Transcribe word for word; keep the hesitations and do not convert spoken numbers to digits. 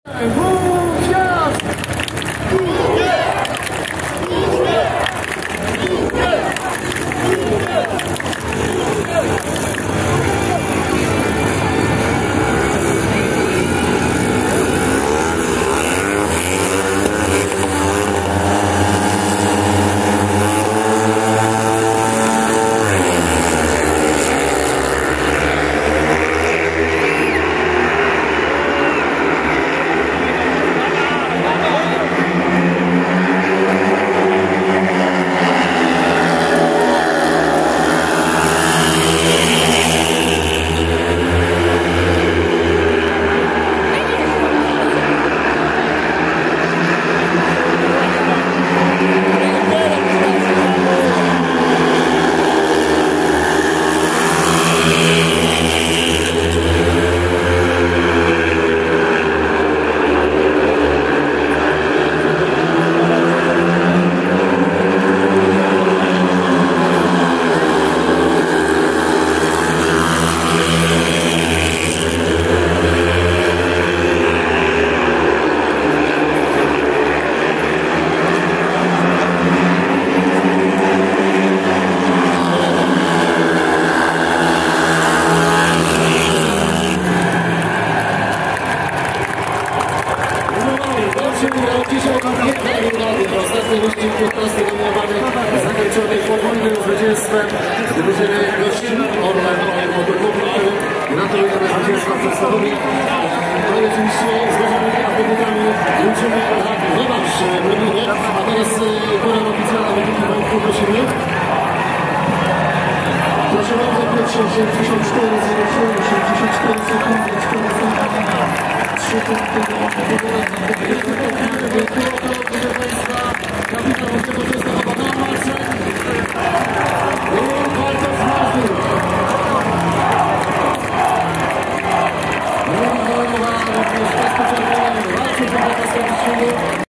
Ostatni wyścig piętnasty dominowany zakończony podwójnym zwycięstwem drużyny gościni Orlen Motorkowy. Gratulujemy zwycięstwa przedstawowi. No i oczywiście z waszymi apetitami liczymy na rewanż w Lublinie. A teraz pora oficjalna wyniki Państwu prosimy. Proszę bardzo, pierwszy sześćdziesiąt cztery zero cztery, sześćdziesiąt cztery sekundy, trzy punkty do Państwa. Kapitan od tego zestawu Adam Marcin i Bartosz Mazur. No i Wojnowa również rozpoczęła walczyć o